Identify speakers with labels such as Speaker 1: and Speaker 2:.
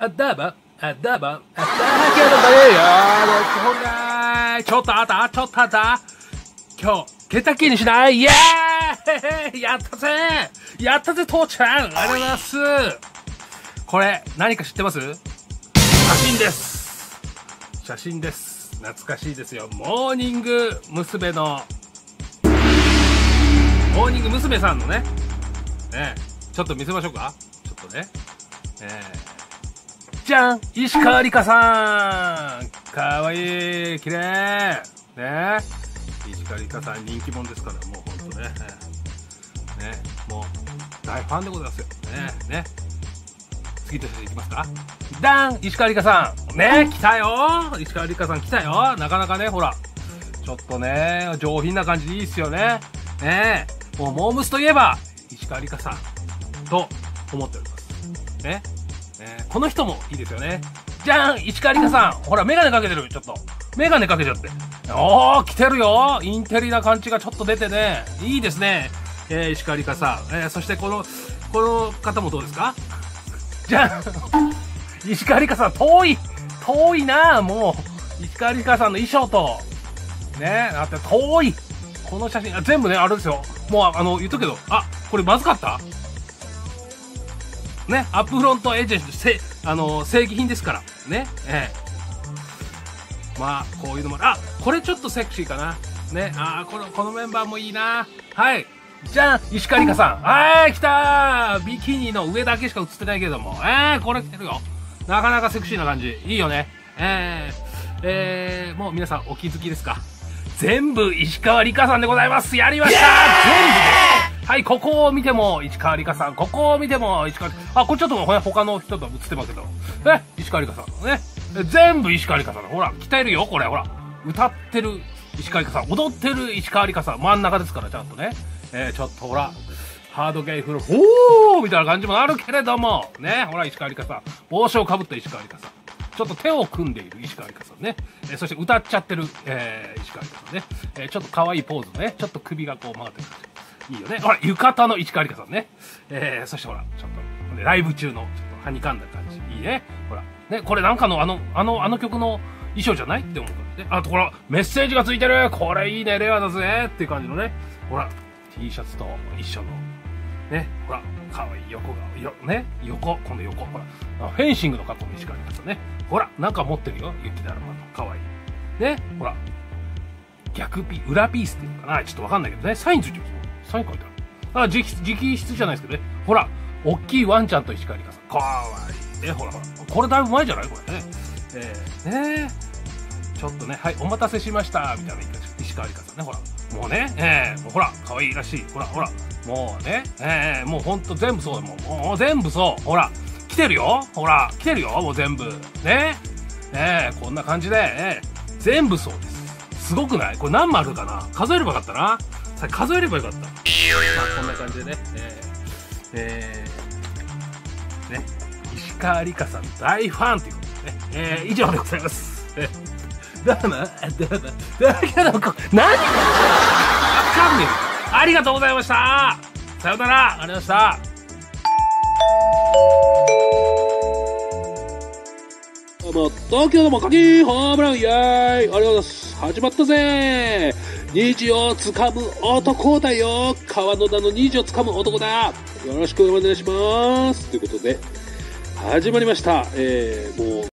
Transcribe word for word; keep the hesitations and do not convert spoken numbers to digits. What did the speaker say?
Speaker 1: あだば、あだば、あだけどだよほらちょっとあったちょっとあった今日、ケンタッキーにしないイエーイやったぜやったぜ父ちゃんありがとうございますこれ、何か知ってます？写真です写真です。懐かしいですよ。モーニング娘。の、モーニング娘。さんのね、ね、ちょっと見せましょうか。ちょっとね。えー、じゃん石川梨花さんかわいい綺麗ね石川梨花さん人気者ですから、もうほんとね。ね、もう、大ファンでございますよ。ね、ね。次としていきますか。ダン石川梨花さんね来たよ石川梨花さん来たよなかなかね、ほら。ちょっとね、上品な感じでいいっすよね。ねえ。もう、モームスといえば、石川梨花さんと思っております。ね。えー、この人もいいですよね。じゃん石川梨花さんほら、メガネかけてるちょっと。メガネかけちゃって。おー来てるよインテリな感じがちょっと出てね。いいですね。えー、石川梨花さん。えー、そしてこの、この方もどうですか？じゃん石川梨花さん、遠い遠いなもう。石川梨花さんの衣装と、ね、だって遠いこの写真、あ全部ね、あれですよ。もう、あの、言っとくけど、あ、これまずかったね、アップフロントエージェント、せ、あの、正規品ですから。ね、ええ。まあ、こういうのも、あ、これちょっとセクシーかな。ね、あ、この、このメンバーもいいな。はい。じゃん石川梨花さんはい来たービキニの上だけしか映ってないけども。えー、これ来てるよ。なかなかセクシーな感じ。いいよね。えー、えー、もう皆さんお気づきですか？全部石川梨花さんでございます。やりました全部ではい、ここを見ても石川梨花さん。ここを見ても石川梨花。あ、これちょっと他の人と映ってますけど。え、石川梨花さん。ね。全部石川梨花さん。ほら、鍛えるよ、これ。ほら。歌ってる石川梨花さん。踊ってる石川梨花さん。真ん中ですから、ちゃんとね。えー、ちょっとほら、ハードゲイフル、おーみたいな感じもあるけれども、ね、ほら、石川梨花さん。帽子をかぶった石川梨花さん。ちょっと手を組んでいる石川梨花さんね。えー、そして歌っちゃってる、えー、石川梨花さんね。えー、ちょっと可愛いポーズね。ちょっと首がこう曲がってる感じ。いいよね。ほら、浴衣の石川梨花さんね。えー、そしてほら、ちょっと、ライブ中の、ちょっとはにかんだ感じ。いいね。ほら、ね、これなんかのあの、あの、あの曲の衣装じゃないって思うからね。あとこれ、メッセージがついてるこれいいね、レアだぜっていう感じのね。ほら、T シャツと一緒の、ね、ほら、かわいい横が、よ、ね、横、この横、ほら、フェンシングの格好の石川梨花さんね。ほら、なんか持ってるよ、雪だるまの、かわいい。ね、ほら、逆ピ、裏ピースっていうのかなちょっとわかんないけどね、サインついてるんですよ。サイン書いてある。あ、直直筆じゃないですけどね。ほら、おっきいワンちゃんと石川梨花さん。かわいい。ね、ほらほら。これだいぶ前じゃないこれね。えー、ねちょっとね、はい、お待たせしました、みたいな言い方、石川梨花さんね、ほら。もうね、えー、もうほら、可愛いらしい。ほら、ほら、もうね、えー、もうほんと全部そうだ、もう、もう全部そう。ほら、来てるよほら、来てるよもう全部。ねえー、こんな感じで、えー、全部そうです。すごくないこれ何丸かな数えればよかったな。さ数えればよかった。まあ、こんな感じでね、えー、えー、ね、石川梨花さん大ファンということでね、えー、以上でございます。えーどうも、どうも、だけど、こ、何わかんねえ。ありがとうございました。さよなら。ありがとうございました。どうも、東京ども、鍵ホームラン、イェーイありがとうございます。始まったぜ虹をつかむ男だよ川野田の虹をつかむ男だよろしくお願いしますということで、始まりました。えー、もう、